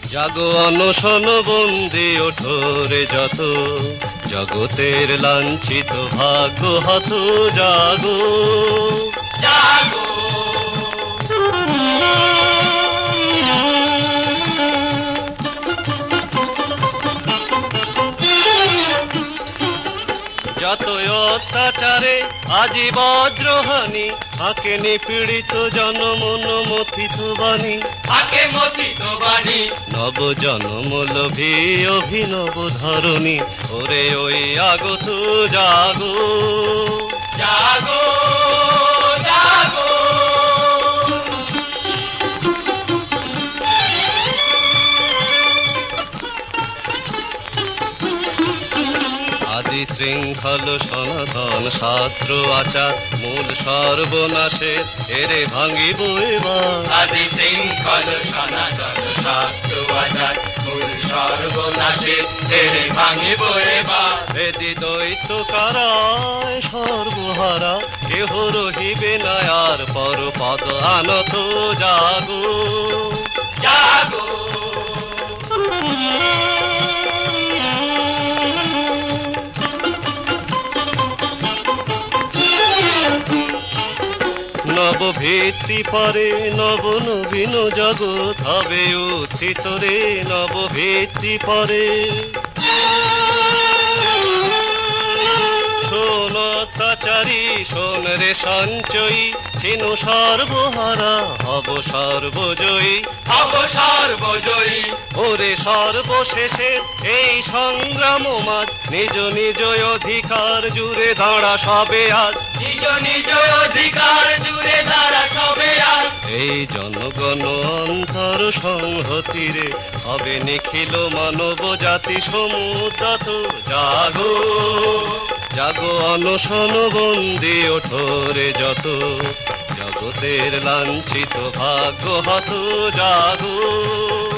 জাগো অনশন বন্দি ওঠরে যত, জগতের লাঞ্ছিত ভাগ্য হত জাগো জাগো। যতই অত্যাচারে আজি বজ্রহানি, থাকে নিপীড়িত জনমন মথিত বাণী, থাকে মথিত বাণী। নব জনমলোভী অভিনব ধরণী, ওরে ওই আগত জাগো জাগো জাগো। আদি শৃঙ্খল সনাতন শাস্ত্র আচার, মূল সর্বনাশের এরে ভাঙিব এবার। আদি শৃঙ্খল সনাতন শাস্ত্র আচার, মূল সর্বনাশের ছেড়ে ভাঙিব এবার। বেদি দৈত্য কারায় সর্বহারা, কেহ রহিবে না আর পরপদ আনত জাগো জাগো। নব ভিত্তি পরে নব নবীন জগৎ হবে উত্থিত রে, নব ভিত্তি পরে। শোন অত্যাচারী শোন রে সঞ্চয়ী, ছিনু সর্বহারা হব সর্বজয়ী, হব সর্বজয়ী। ওরে সর্বশেষে এই সংগ্রাম মাঝ, নিজ নিজ অধিকার জুড়ে দাঁড়া সবে আজ, নিজ নিজ অধিকার জুড়ে দাঁড়া সবে আজ। এই জনগণ অন্তর সংহতিরে, হবে নিখিল মানব জাতি সমুদ্রত জাগো জাগো অনশন বন্দি ওঠরে যত, জগতের লাঞ্ছিত ভাগ্য হত জাগো।